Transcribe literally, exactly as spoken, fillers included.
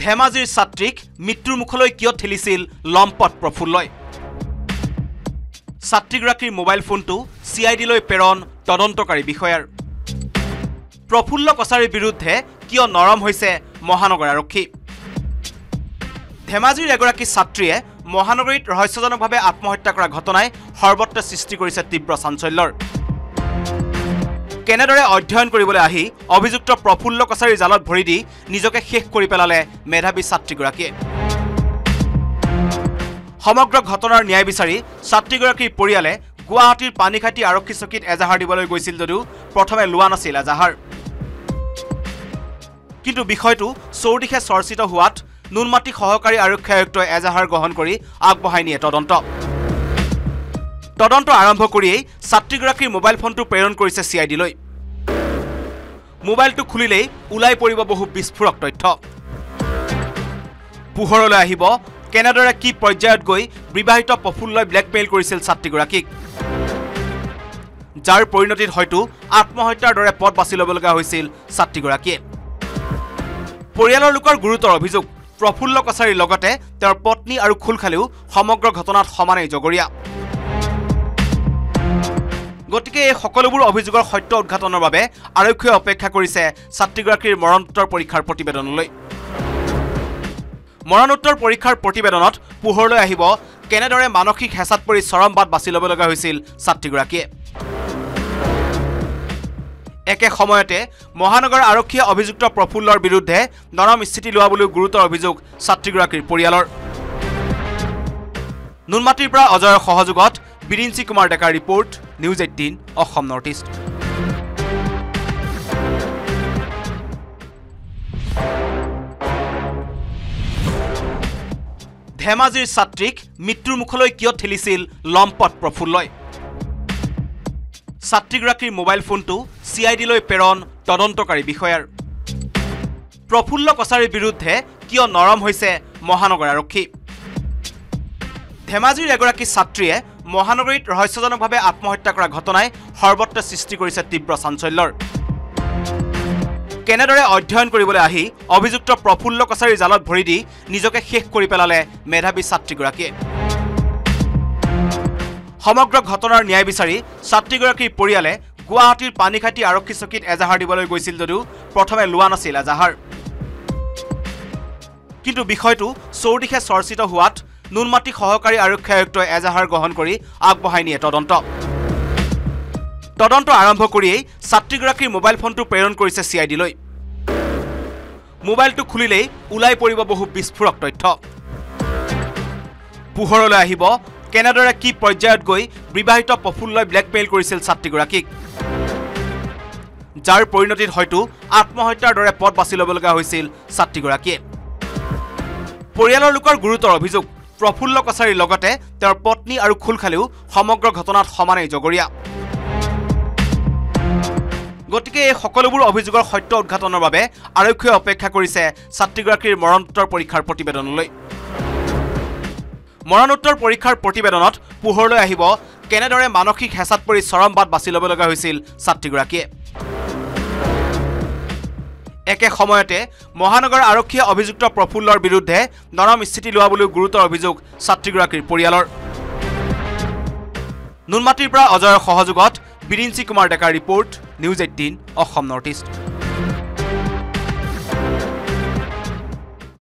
ধেমাজিৰ ছাত্ৰীক মৃত্যুৰ মুখলৈ কিয় ঠেলিছিল লম্পট প্ৰফুল্লই ছাত্ৰীগৰাকীৰ মোবাইল ফোনটো চি আই ডিলৈ প্ৰেৰণ তদন্তকাৰী বিষয়াৰ প্ৰফুল্ল কছাৰীৰ বিৰুদ্ধে কিয় নৰম হৈছে মহানগৰ আৰক্ষী ধেমাজিৰ এগৰাকী ছাত্ৰীয়ে মহানগৰীত ৰহস্যজনকভাৱে আত্মহত্যা কৰা ঘটনাই সৰ্বত্ৰ সৃষ্টি কৰিছে তীব্ৰ চাঞ্চল্যৰ কেনেদৰে অধ্যয়ন কৰিবলৈ আহি অভিযুক্ত প্ৰফুল্ল কছাৰীৰ জালত ভৰি দি নিজকে শেষ কৰি পেলালে মেধাৱী ছাত্ৰীগৰাকীয়ে সমগ্ৰ ঘটনাৰ ন্যায় বিচাৰি ছাত্ৰীগৰাকীৰ পৰিয়ালে গুৱাহাটীৰ পানীখাটি আৰক্ষী চকীত এজাহাৰ দিবলৈ গৈছিল যদিও প্ৰথমে লোৱা নাছিল এজাহাৰ কিন্তু বিষয়টো চৌদিশে চৰ্চিত হোৱাত নুনমাটি সহকাৰী আৰক্ষী আয়ুক্তই এজাহাৰ গ্ৰহণ কৰি আগবঢ়াই নিয়ে তদন্ত তদন্ত আৰম্ভ কৰিয়েই ছাত্ৰীগৰাকীৰ মোবাইল ফোনটো প্ৰেৰণ কৰিছে চি আই ডিলৈ মোবাইলটো খুলিলেই ওলাই পৰিব বহু বিস্ফোৰক তথ্য পোহৰলৈ আহিব কেনেদৰে কি পৰ্যায়ত গৈ বিবাহিত প্ৰফুল্লই ব্লেকমেইল কৰিছিল ছাত্ৰীগৰাকীক যাৰ পৰিণতিত হয়তো আত্মহত্যাৰ দৰে পথ বাছি ল'বলগা হৈছিল ছাত্ৰীগৰাকীয়ে পৰিয়ালৰ লোকৰ গুৰুতৰ অভিযোগ প্ৰফুল্ল কছাৰীৰ লগতে তেওঁৰ পত্নী আৰু খুলখালেও সমগ্ৰ ঘটনাত সমানেই জগৰীয়া গতিকে এই সকলোবোৰ অভিযোগৰ সত্য উদ্ঘাটনৰ বাবে আৰক্ষীয়ে অপেক্ষা কৰিছে ছাত্ৰীগৰাকীৰ মৰণোত্তৰ পৰীক্ষাৰ প্ৰতিবেদনলৈ মৰণোত্তৰ পৰীক্ষাৰ প্ৰতিবেদনত পোহৰলৈ আহিব কেনেদৰে মানসিক হেঁচাত পৰি চৰম বাট বাছি ল'ব লগা হৈছিল ছাত্ৰীগৰাকীয়ে একে সময়তে মহানগৰ আৰক্ষীয়ে অভিযুক্ত প্ৰফুল্লৰ বিৰুদ্ধে নৰম স্থিতি লোৱা বুলিও গুৰুতৰ অভিযোগ ছাত্ৰীগৰাকীৰ পৰিয়ালৰ নুনমাটিৰ পৰা অজয়ৰ সহযোগত বিৰিঞ্চি কুমাৰ ডেকাৰ report News Eighteen Assam North East ধেমাজিৰ ছাত্ৰীক মৃত্যুৰ মুখলৈ কিয় ঠেলিছিল লম্পট প্ৰফুল্লই ছাত্ৰীগৰাকীৰ মোবাইল ফোনটো চি আই ডিলৈ প্ৰেৰণ তদন্তকাৰী বিষয়াৰ প্ৰফুল্ল কছাৰীৰ বিৰুদ্ধে কিয় নৰম হৈছে মহানগৰ আৰক্ষী ধেমাজিৰ এগৰাকী ছাত্ৰীয়ে মহানগৰীত ৰহস্যজনকভাৱে আত্মহত্যা কৰা ঘটনাই সৰ্বত্ৰ সৃষ্টি কৰিছে তীব্ৰ চাঞ্চল্যৰ কেনেদৰে অধ্যয়ন কৰিবলৈ আহি অভিযুক্ত প্ৰফুল্ল কছাৰীৰ জালত ভৰি দি নিজকে শেষ কৰি পেলালে মেধাৱী ছাত্ৰীগৰাকীয়ে সমগ্ৰ ঘটনাৰ ন্যায় বিচাৰি ছাত্ৰীগৰাকীৰ পৰিয়ালে গুৱাহাটীৰ পানীখাটি আৰক্ষী চকীত এজাহাৰ দিবলৈ গৈছিল যদিও প্ৰথমে লোৱা নাছিল এজাহাৰ কিন্তু বিষয়টো চৌদিশে চৰ্চিত হোৱাত নুনমাটি সহকাৰী আৰক্ষী আয়ুক্তই এজাহাৰ গ্ৰহণ কৰি আগবঢ়াই নিয়ে তদন্ত তদন্ত আৰম্ভ কৰিয়েই ছাত্ৰীগৰাকীৰ মোবাইল ফোনটো প্ৰেৰণ কৰিছে চি আই ডিলৈ মোবাইলটো খুলিলেই ওলাই পৰিব বহু বিস্ফোৰক তথ্য পোহৰলৈ আহিব কেনেদৰে কি পৰ্যায়ত গৈ বিবাহিত প্ৰফুল্লই ব্লেকমেইল কৰিছিল ছাত্ৰীগৰাকীক যাৰ পৰিণতিত হয়তো আত্মহত্যাৰ দৰে পথ বাছি ল'বলগা হৈছিল ছাত্ৰীগৰাকীয়ে পৰিয়ালৰ লোকৰ গুৰুতৰ অভিযোগ প্ৰফুল্ল কছাৰীৰ লগতে তেওঁৰ পত্নী আৰু খুলখালেও সমগ্ৰ ঘটনাত সমানেই জগৰীয়া গতিকে এই সকলোবোৰ অভিযোগৰ সত্য উদ্ঘাটনৰ বাবে আৰক্ষীয়ে অপেক্ষা কৰিছে ছাত্ৰীগৰাকীৰ মৰণোত্তৰ পৰীক্ষাৰ প্ৰতিবেদনলৈ মৰণোত্তৰ পৰীক্ষাৰ প্ৰতিবেদনত পোহৰলৈ আহিব কেনেদৰে মানসিক হেঁচাত পৰি চৰম বাট বাছি ল'ব লগা হৈছিল ছাত্ৰীগৰাকীয়ে একে সময়তে মহানগৰ আৰক্ষীয়ে অভিযুক্ত প্ৰফুল্লৰ বিৰুদ্ধে নৰম স্থিতি লোৱা বুলিও গুৰুতৰ অভিযোগ ছাত্ৰীগৰাকীৰ পৰিয়ালৰ নুনমাটিৰ পৰা অজয়ৰ সহযোগত বিৰিঞ্চি কুমাৰ ডেকাৰ report News Eighteen Assam North east